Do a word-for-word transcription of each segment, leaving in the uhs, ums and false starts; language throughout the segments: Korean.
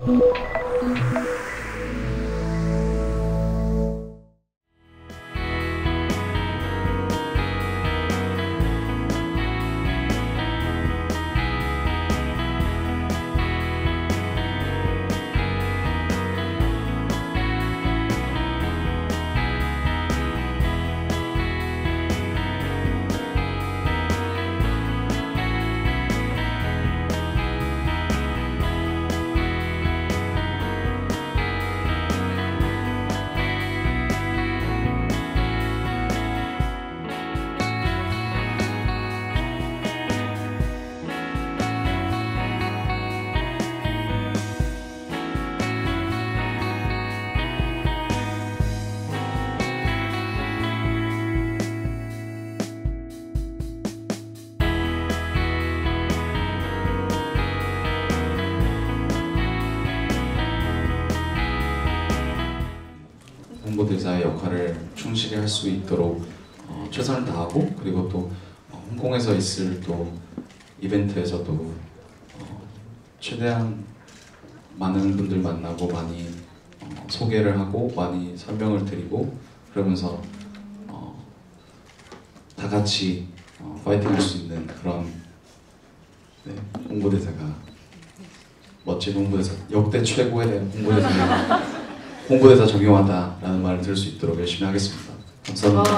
홍보대사의 역할을 충실히 할 수 있도록 어, 최선을 다하고, 그리고 또 어, 홍콩에서 있을 또 이벤트에서도 어, 최대한 많은 분들 만나고 많이 어, 소개를 하고 많이 설명을 드리고, 그러면서 어, 다 같이 어, 파이팅할 수 있는 그런 네, 홍보대사가, 멋진 홍보대사, 역대 최고의 홍보대사 홍보대사 적용하다라는 말을 들을 수 있도록 열심히 하겠습니다. 감사합니다.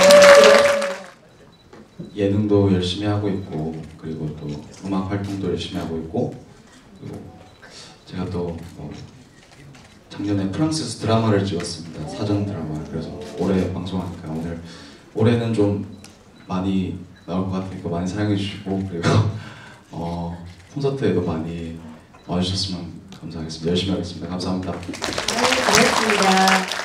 예능도 열심히 하고 있고, 그리고 또 음악 활동도 열심히 하고 있고, 그리고 제가 또 뭐 작년에 프랑스에서 드라마를 찍었습니다. 사전 드라마. 그래서 올해 방송하니까 오늘 올해는 좀 많이 나올 것 같으니까 많이 사랑해 주시고, 그리고 어, 콘서트에도 많이 와주셨으면 감사하겠습니다. 열심히 하겠습니다. 감사합니다. 네, 고맙습니다.